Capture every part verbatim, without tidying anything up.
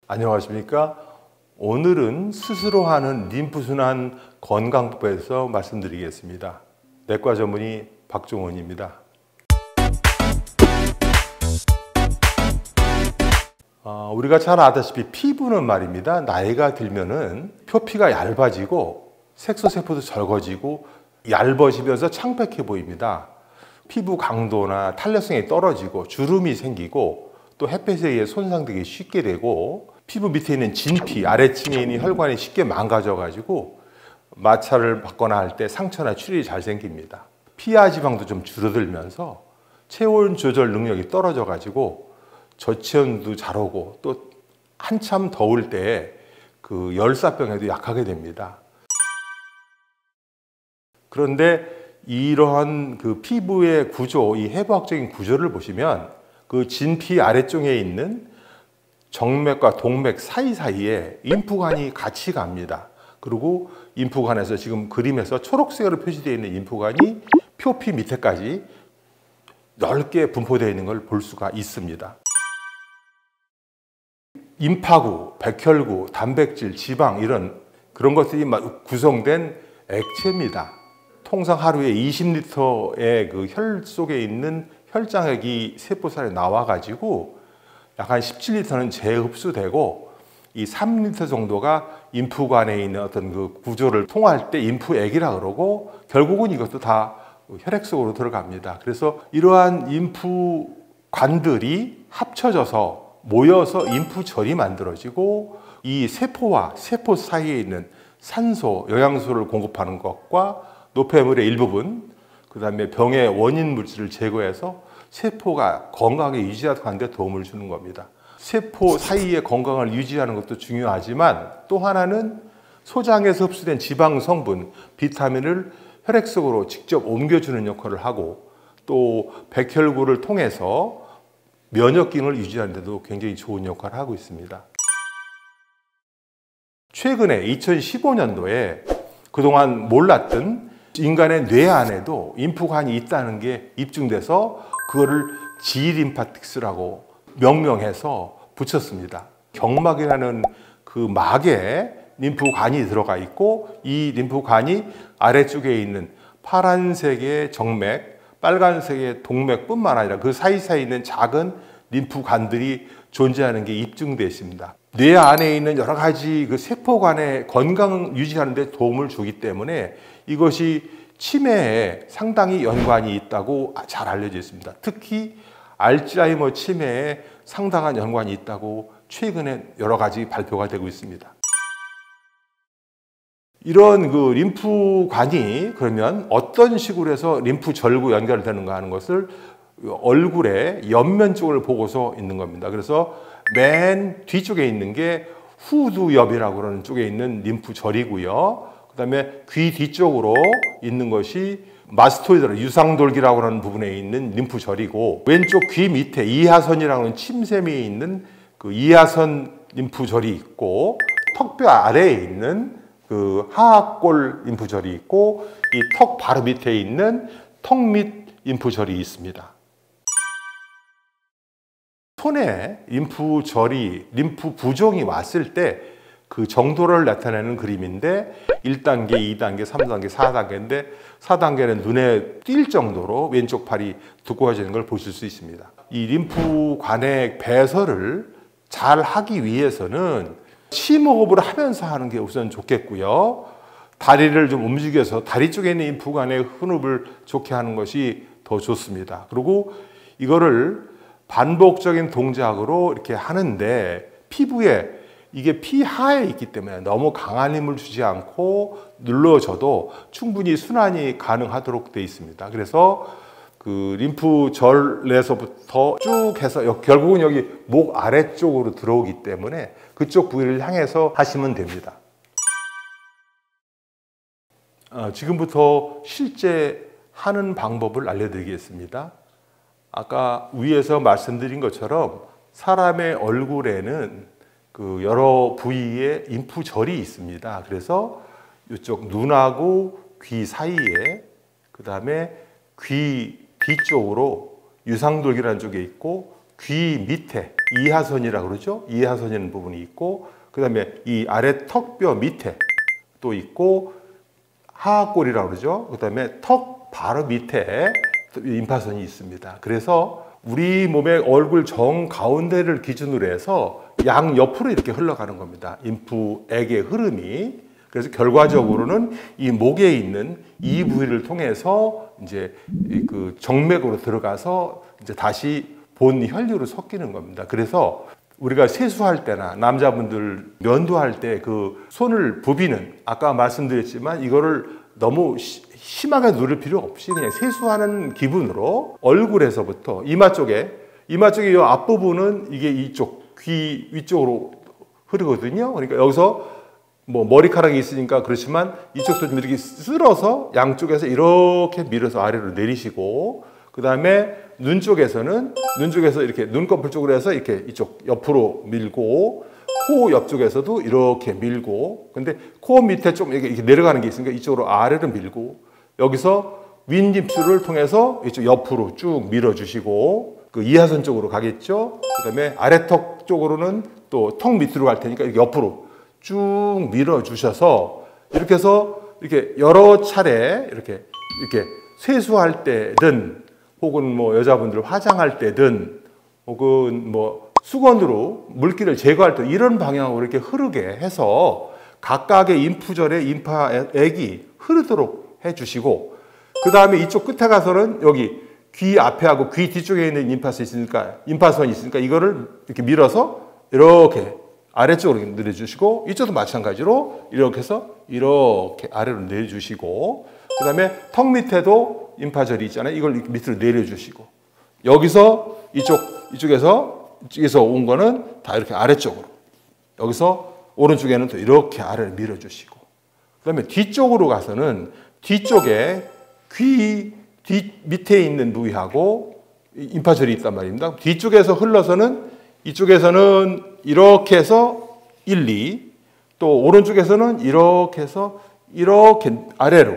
안녕하십니까? 오늘은 스스로 하는 림프순환 건강법에서 말씀드리겠습니다. 내과 전문의 박종원입니다. 어, 우리가 잘 아다시피 피부는 말입니다. 나이가 들면은 표피가 얇아지고 색소세포도 적어지고 얇아지면서 창백해 보입니다. 피부 강도나 탄력성이 떨어지고 주름이 생기고 또 햇볕에 의해 손상되기 쉽게 되고 피부 밑에 있는 진피, 아래층에 있는 혈관이 쉽게 망가져 가지고 마찰을 받거나 할 때 상처나 출혈이 잘 생깁니다. 피하 지방도 좀 줄어들면서 체온 조절 능력이 떨어져 가지고 저체온도 잘 오고 또 한참 더울 때 그 열사병에도 약하게 됩니다. 그런데 이러한 그 피부의 구조, 이 해부학적인 구조를 보시면 그 진피 아래쪽에 있는 정맥과 동맥 사이사이에 림프관이 같이 갑니다. 그리고 림프관에서 지금 그림에서 초록색으로 표시되어 있는 림프관이 표피 밑에까지 넓게 분포되어 있는 걸 볼 수가 있습니다. 임파구, 백혈구, 단백질, 지방 이런 그런 것들이 구성된 액체입니다. 통상 하루에 이십 리터의 그 혈 속에 있는 혈장액이 세포살에 나와 가지고 약 한 십칠 리터는 재흡수되고 이 삼 리터 정도가 림프관에 있는 어떤 그 구조를 통할 때 림프액이라 그러고 결국은 이것도 다 혈액 속으로 들어갑니다. 그래서 이러한 림프관들이 합쳐져서 모여서 림프절이 만들어지고 이 세포와 세포 사이에 있는 산소, 영양소를 공급하는 것과 노폐물의 일부분, 그 다음에 병의 원인 물질을 제거해서 세포가 건강하게 유지하는 데 도움을 주는 겁니다. 세포 사이의 건강을 유지하는 것도 중요하지만 또 하나는 소장에서 흡수된 지방 성분, 비타민을 혈액 속으로 직접 옮겨주는 역할을 하고 또 백혈구를 통해서 면역 기능을 유지하는 데도 굉장히 좋은 역할을 하고 있습니다. 최근에 이천십오 년도에 그동안 몰랐던 인간의 뇌 안에도 림프관이 있다는 게 입증돼서 그거를 G림파틱스라고 명명해서 붙였습니다. 경막이라는 그 막에 림프관이 들어가 있고 이 림프관이 아래쪽에 있는 파란색의 정맥, 빨간색의 동맥뿐만 아니라 그 사이사이에 있는 작은 림프관들이 존재하는 게 입증되어 있습니다. 뇌 안에 있는 여러 가지 그 세포관의 건강 유지하는 데 도움을 주기 때문에 이것이 치매에 상당히 연관이 있다고 잘 알려져 있습니다. 특히 알츠하이머 치매에 상당한 연관이 있다고 최근에 여러 가지 발표가 되고 있습니다. 이런 그 림프관이 그러면 어떤 식으로 해서 림프절구 연결되는가 하는 것을 얼굴의 옆면 쪽을 보고서 있는 겁니다. 그래서 맨 뒤쪽에 있는 게 후두엽이라고 하는 쪽에 있는 림프절이고요. 그 다음에 귀 뒤쪽으로 있는 것이 마스토이드, 유상돌기라고 하는 부분에 있는 림프절이고 왼쪽 귀 밑에 이하선이라고 하는 침샘이 있는 그 이하선 림프절이 있고 턱뼈 아래에 있는 그 하악골 림프절이 있고 이 턱 바로 밑에 있는 턱 밑 림프절이 있습니다. 손에 림프절이, 림프 부종이 왔을 때 그 정도를 나타내는 그림인데 일 단계, 이 단계, 삼 단계, 사 단계인데 사 단계는 눈에 띌 정도로 왼쪽 팔이 두꺼워지는 걸 보실 수 있습니다. 이 림프관의 배설을 잘 하기 위해서는 심호흡을 하면서 하는 게 우선 좋겠고요. 다리를 좀 움직여서 다리 쪽에 있는 림프관의 혼흡을 좋게 하는 것이 더 좋습니다. 그리고 이거를 반복적인 동작으로 이렇게 하는데 피부에 이게 피하에 있기 때문에 너무 강한 힘을 주지 않고 눌러줘도 충분히 순환이 가능하도록 되어 있습니다. 그래서 그 림프절에서부터 쭉 해서 결국은 여기 목 아래쪽으로 들어오기 때문에 그쪽 부위를 향해서 하시면 됩니다. 어, 지금부터 실제 하는 방법을 알려드리겠습니다. 아까 위에서 말씀드린 것처럼 사람의 얼굴에는 그 여러 부위의 림프절이 있습니다. 그래서 이쪽 눈하고 귀 사이에 그 다음에 귀 뒤쪽으로 유상돌기라는 쪽에 있고 귀 밑에 이하선이라고 그러죠. 이하선이라는 부분이 있고, 그 다음에 이 아래 턱뼈 밑에 또 있고, 하악골이라고 그러죠. 그 다음에 턱 바로 밑에 임파선이 있습니다. 그래서 우리 몸의 얼굴 정 가운데를 기준으로 해서 양 옆으로 이렇게 흘러가는 겁니다. 인프액의 흐름이. 그래서 결과적으로는 이 목에 있는 이 부위를 통해서 이제 그 정맥으로 들어가서 이제 다시 본 혈류로 섞이는 겁니다. 그래서 우리가 세수할 때나 남자분들 면도할 때 그 손을 부비는, 아까 말씀드렸지만 이거를 너무 시, 심하게 누를 필요 없이 그냥 세수하는 기분으로 얼굴에서부터 이마 쪽에, 이마 쪽에 이 앞부분은 이게 이쪽 귀 위쪽으로 흐르거든요. 그러니까 여기서 뭐 머리카락이 있으니까 그렇지만 이쪽도 좀 이렇게 쓸어서 양쪽에서 이렇게 밀어서 아래로 내리시고, 그 다음에 눈 쪽에서는 눈 쪽에서 이렇게 눈꺼풀 쪽으로 해서 이렇게 이쪽 옆으로 밀고, 코 옆쪽에서도 이렇게 밀고, 근데 코 밑에 좀 이렇게, 이렇게 내려가는 게 있으니까 이쪽으로 아래로 밀고, 여기서 윗입술을 통해서 이쪽 옆으로 쭉 밀어주시고, 그 이하선 쪽으로 가겠죠. 그 다음에 아래턱 쪽으로는 또 턱 밑으로 갈 테니까 이렇게 옆으로 쭉 밀어주셔서 이렇게 해서 이렇게 여러 차례 이렇게 이렇게 세수할 때든 혹은 뭐 여자분들 화장할 때든 혹은 뭐 수건으로 물기를 제거할 때 이런 방향으로 이렇게 흐르게 해서 각각의 인프절의 임파액이 흐르도록 해주시고, 그 다음에 이쪽 끝에 가서는 여기 귀 앞에 하고 귀 뒤쪽에 있는 임파선이 있으니까 임파선이 있으니까 이거를 이렇게 밀어서 이렇게 아래쪽으로 내려주시고, 이쪽도 마찬가지로 이렇게 해서 이렇게 아래로 내려주시고, 그 다음에 턱 밑에도 임파절이 있잖아요. 이걸 밑으로 내려주시고, 여기서 이쪽, 이쪽에서, 이쪽에서 온 거는 다 이렇게 아래쪽으로, 여기서 오른쪽에는 또 이렇게 아래를 밀어주시고, 그 다음에 뒤쪽으로 가서는 뒤쪽에 귀 뒤 밑에 있는 부위하고 임파절이 있단 말입니다. 뒤쪽에서 흘러서는 이쪽에서는 이렇게 해서 일, 이, 또 오른쪽에서는 이렇게 해서 이렇게 아래로,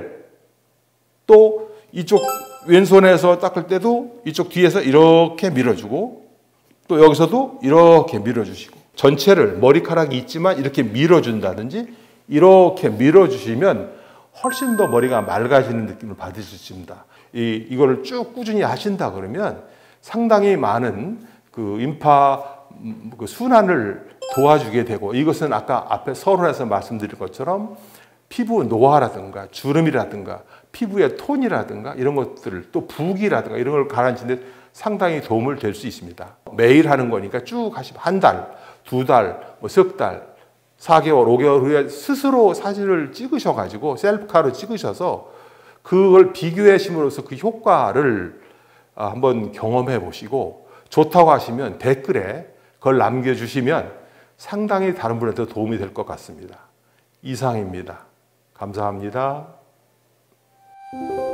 또 이쪽 왼손에서 닦을 때도 이쪽 뒤에서 이렇게 밀어주고, 또 여기서도 이렇게 밀어주시고, 전체를 머리카락이 있지만 이렇게 밀어준다든지 이렇게 밀어주시면 훨씬 더 머리가 맑아지는 느낌을 받으실 수 있습니다. 이, 이거를 쭉 꾸준히 하신다 그러면 상당히 많은 그 임파 그 순환을 도와주게 되고, 이것은 아까 앞에 서론에서 말씀드린 것처럼 피부 노화라든가 주름이라든가 피부의 톤이라든가 이런 것들을, 또 부기라든가 이런 걸 가라앉히는 데 상당히 도움을 될 수 있습니다. 매일 하는 거니까 쭉 하시면 한 달, 두 달, 뭐 석 달, 사 개월, 오 개월 후에 스스로 사진을 찍으셔가지고 셀프카로 찍으셔서 그걸 비교해 심으로써 그 효과를 한번 경험해 보시고 좋다고 하시면 댓글에 그걸 남겨주시면 상당히 다른 분한테 도움이 될 것 같습니다. 이상입니다. 감사합니다.